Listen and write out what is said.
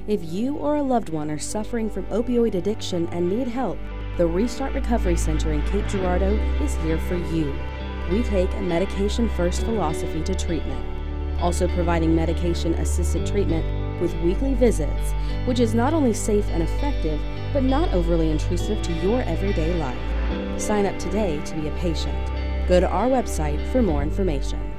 If you or a loved one are suffering from opioid addiction and need help, the Restart Recovery Center in Cape Girardeau is here for you. We take a medication-first philosophy to treatment, also providing medication-assisted treatment with weekly visits, which is not only safe and effective, but not overly intrusive to your everyday life. Sign up today to be a patient. Go to our website for more information.